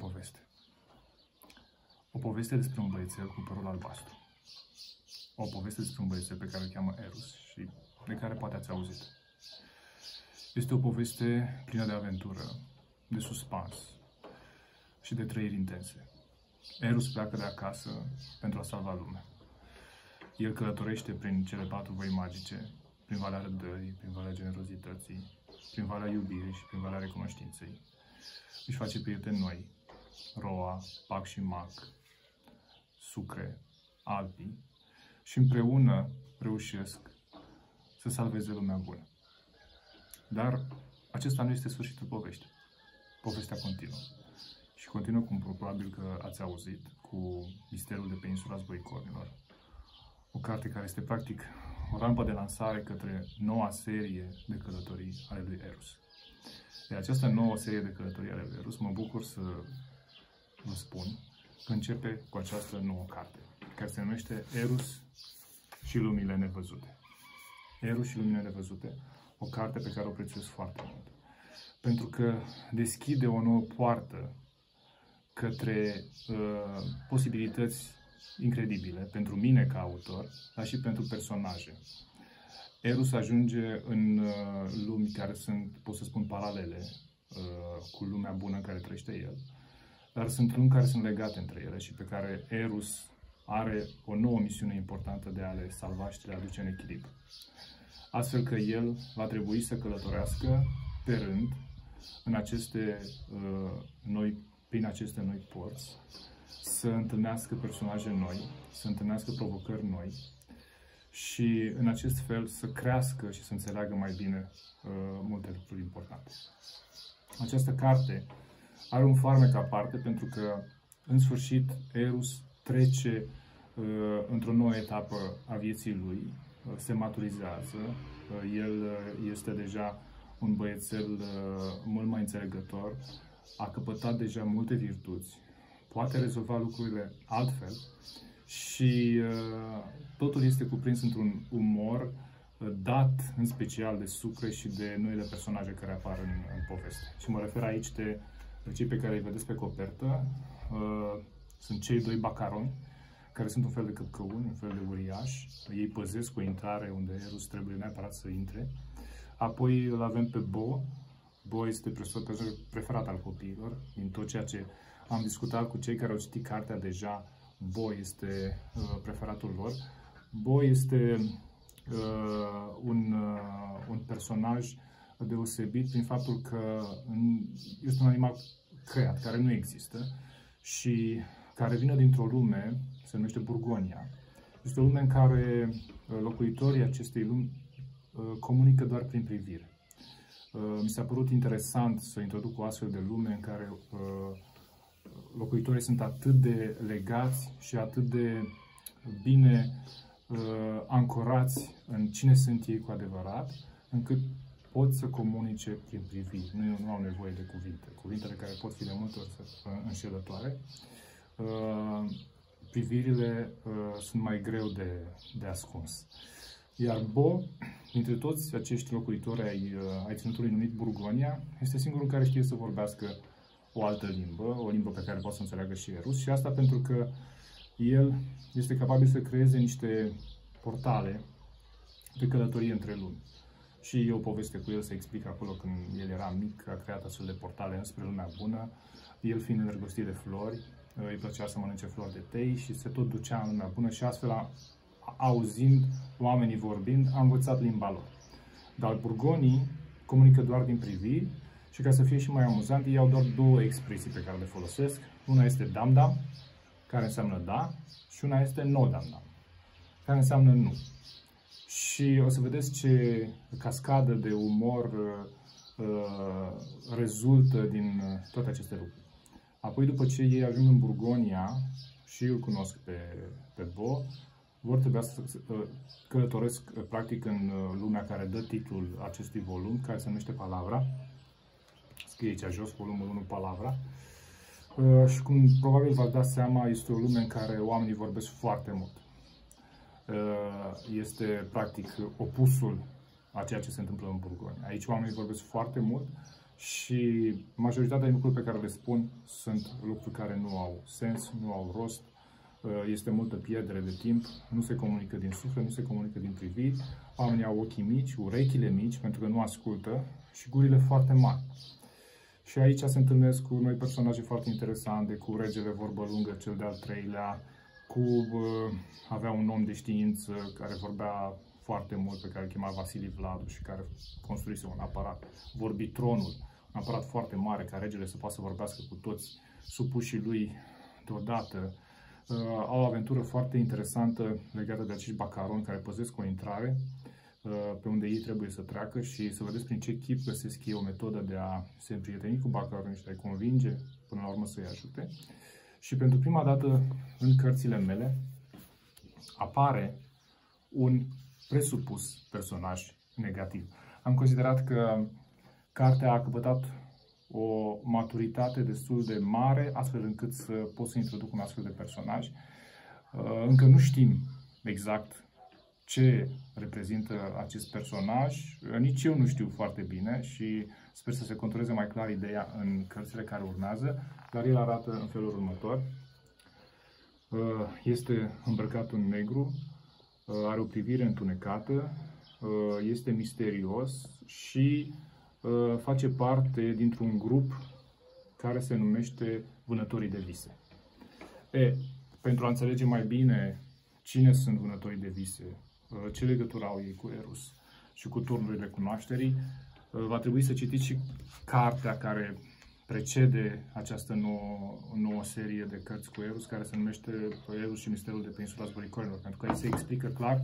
poveste. O poveste despre un băiețel cu părul albastru. O poveste despre un băiețel pe care îl cheamă Eros și de care poate ați auzit. Este o poveste plină de aventură, de suspans și de trăiri intense. Eros pleacă de acasă pentru a salva lumea. El călătorește prin cele 4 văi magice, prin Valea Răbdării, prin Valea Generozității, prin Valea Iubirii și prin Valea Recunoștinței. Își face prieteni noi, Roa, Pac și Mac, Sucre, Alpi, și împreună reușesc să salveze lumea bună. Dar acesta nu este sfârșitul poveștii. Povestea continuă. Și continuă, cum probabil că ați auzit, cu Misterul de pe insula Zboicornilor. O carte care este practic o rampă de lansare către noua serie de călătorii ale lui Eros. De această nouă serie de călătorii ale lui Eros mă bucur să vă spun că începe cu această nouă carte, care se numește Eros și Lumile Nevăzute. Eros și Lumile Nevăzute, o carte pe care o prețuiesc foarte mult. Pentru că deschide o nouă poartă către posibilități incredibile pentru mine ca autor, dar și pentru personaje. Eros ajunge în lumi care sunt, pot să spun, paralele cu lumea bună în care trăiește el, dar sunt lumi care sunt legate între ele și pe care Eros are o nouă misiune importantă de a le salva și de a le aduce în echilibru. Astfel că el va trebui să călătorească pe rând în prin aceste noi porți, să întâlnească personaje noi, să întâlnească provocări noi și în acest fel să crească și să înțeleagă mai bine multe lucruri importante. Această carte are un farmec aparte pentru că, în sfârșit, Eros trece într-o nouă etapă a vieții lui, se maturizează, el este deja un băiețel mult mai înțelegător, a căpătat deja multe virtuți, poate rezolva lucrurile altfel și totul este cuprins într-un umor dat în special de Sucre și de noile personaje care apar în poveste. Și mă refer aici de cei pe care îi vedeți pe copertă. Sunt cei 2 bacaroni, care sunt un fel de căpcăuni, un fel de uriași. Ei păzesc o intrare unde Eros trebuie neapărat să intre. Apoi îl avem pe Bo. Bo este personajul preferat al copiilor. Din tot ceea ce am discutat cu cei care au citit cartea deja, Bo este preferatul lor. Bo este un personaj deosebit prin faptul că este un animal creat, care nu există și care vine dintr-o lume, se numește Burgonia. Este o lume în care locuitorii acestei lumi comunică doar prin privire. Mi s-a părut interesant să introduc o astfel de lume în care locuitorii sunt atât de legați și atât de bine ancorați în cine sunt ei cu adevărat, încât pot să comunice prin priviri. Nu au nevoie de cuvinte. Cuvintele care pot fi de multe ori înșelătoare. Privirile sunt mai greu de ascuns. Iar Bo, dintre toți acești locuitori ai ținutului numit Burgonia, este singurul care știe să vorbească o altă limbă, o limbă pe care poate să înțeleagă și Eros, și asta pentru că el este capabil să creeze niște portale de călătorie între lumi. Și eu poveste cu el să explic acolo când el era mic, a creat astfel de portale înspre lumea bună, el fiind îndrăgostit de flori, îi plăcea să mănânce flori de tei și se tot ducea în lumea bună și astfel, auzind oamenii vorbind, a învățat limba lor. Dar burgonii comunică doar din priviri și, ca să fie și mai amuzant, ei au doar 2 expresii pe care le folosesc. Una este dam-dam, care înseamnă da, și una este no-dam-dam, care înseamnă nu. Și o să vedeți ce cascadă de umor rezultă din toate aceste lucruri. Apoi, după ce ei ajung în Burgonia și îl cunosc pe Bo, vor trebui să călătoresc practic în lumea care dă titlul acestui volum, care se numește Palavra. Scrie aici jos, volumul 1, Palavra. Și cum probabil v-ați dat seama, este o lume în care oamenii vorbesc foarte mult. Este practic opusul a ceea ce se întâmplă în Burgonia. Aici oamenii vorbesc foarte mult și majoritatea din lucruri pe care le spun sunt lucruri care nu au sens, nu au rost, este multă pierdere de timp, nu se comunică din suflet, nu se comunică din priviri, oamenii au ochii mici, urechile mici, pentru că nu ascultă, și gurile foarte mari. Și aici se întâlnesc cu noi personaje foarte interesante, cu regele vorbă lungă, cel de-al treilea, avea un om de știință care vorbea foarte mult, pe care îl chema Vasile Vladu și care construise un aparat, Vorbitronul, un aparat foarte mare, ca regele să poată să vorbească cu toți supușii lui deodată. Au o aventură foarte interesantă legată de acești bacaroni care păzesc o intrare pe unde ei trebuie să treacă și să vedeți prin ce chip găsesc ei o metodă de a se împrieteni cu bacaroni și de a-i convinge până la urmă să-i ajute. Și pentru prima dată în cărțile mele apare un presupus personaj negativ. Am considerat că cartea a căpătat o maturitate destul de mare, astfel încât să pot să introduc un astfel de personaj. Încă nu știm exact ce reprezintă acest personaj, nici eu nu știu foarte bine și sper să se contureze mai clar ideea în cărțile care urmează, dar el arată în felul următor. Este îmbrăcat în negru, are o privire întunecată, este misterios și face parte dintr-un grup care se numește Vânătorii de Vise. Pentru a înțelege mai bine cine sunt Vânătorii de Vise, ce legătură au ei cu Eros și cu turnurile cunoașterii, va trebui să citiți și cartea care precede această nouă serie de cărți cu Eros, care se numește Eros și misterul de pe insula Zburicorilor, pentru că aici se explică clar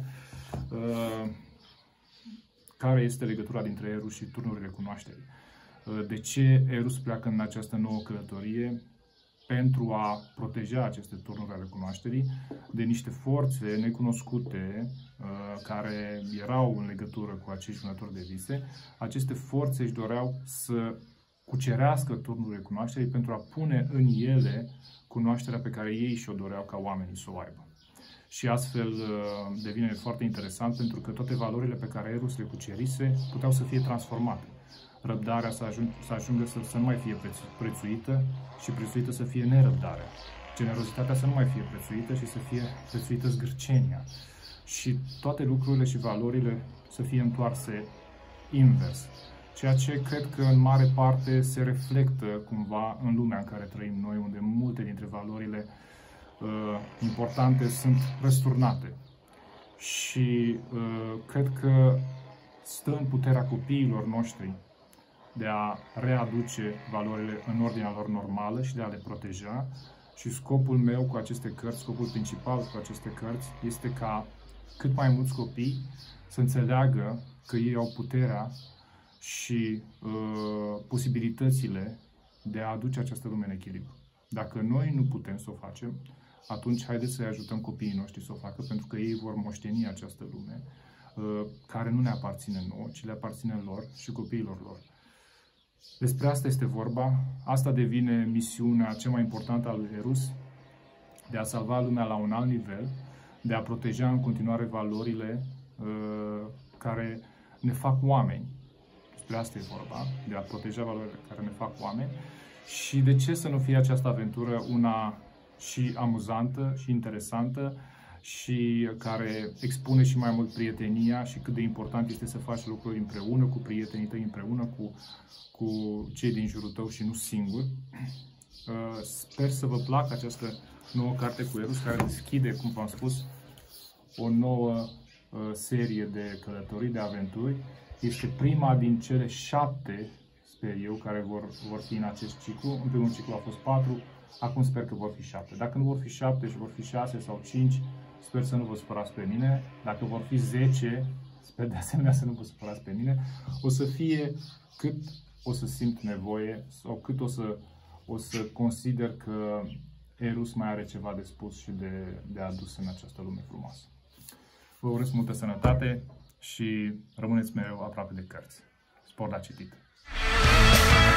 care este legătura dintre Eros și turnurile cunoașterii. De ce Eros pleacă în această nouă călătorie pentru a proteja aceste turnuri ale cunoașterii de niște forțe necunoscute care erau în legătură cu acești vânători de vise. Aceste forțe își doreau să cucerească turnurile cunoașterii pentru a pune în ele cunoașterea pe care ei și-o doreau ca oamenii să o aibă. Și astfel devine foarte interesant pentru că toate valorile pe care Eros le cucerise puteau să fie transformate. Răbdarea să ajungă să nu mai fie prețuită și prețuită să fie nerăbdarea. Generozitatea să nu mai fie prețuită și să fie prețuită zgârcenia. Și toate lucrurile și valorile să fie întoarse invers. Ceea ce cred că în mare parte se reflectă cumva în lumea în care trăim noi, unde multe dintre valorile importante sunt răsturnate. Și cred că stă în puterea copiilor noștri de a readuce valorile în ordinea lor normală și de a le proteja. Și scopul meu cu aceste cărți, scopul principal cu aceste cărți, este ca cât mai mulți copii să înțeleagă că ei au puterea și posibilitățile de a aduce această lume în echilibru. Dacă noi nu putem să o facem, atunci haideți să-i ajutăm copiii noștri să o facă, pentru că ei vor moșteni această lume care nu ne aparține nouă, ci le aparține lor și copiilor lor. Despre asta este vorba. Asta devine misiunea cea mai importantă a lui Eros, de a salva lumea la un alt nivel, de a proteja în continuare valorile care ne fac oameni. Despre asta e vorba, de a proteja valorile care ne fac oameni. Și de ce să nu fie această aventură una și amuzantă și interesantă și care expune și mai mult prietenia și cât de important este să faci lucruri împreună cu prietenii tăi, împreună cu cei din jurul tău și nu singur. Sper să vă placă această nouă carte cu Eros, care deschide, cum v-am spus, o nouă serie de călătorii, de aventuri. Este prima din cele 7, sper eu, care vor fi în acest ciclu. În primul ciclu a fost 4, acum sper că vor fi 7. Dacă nu vor fi 7 și vor fi 6 sau 5, sper să nu vă supărați pe mine. Dacă vor fi 10, sper de asemenea să nu vă supărați pe mine. O să fie cât o să simt nevoie sau cât o să consider că Eros mai are ceva de spus și de adus în această lume frumoasă. Vă urez multă sănătate și rămâneți mereu aproape de cărți. Spor la citit!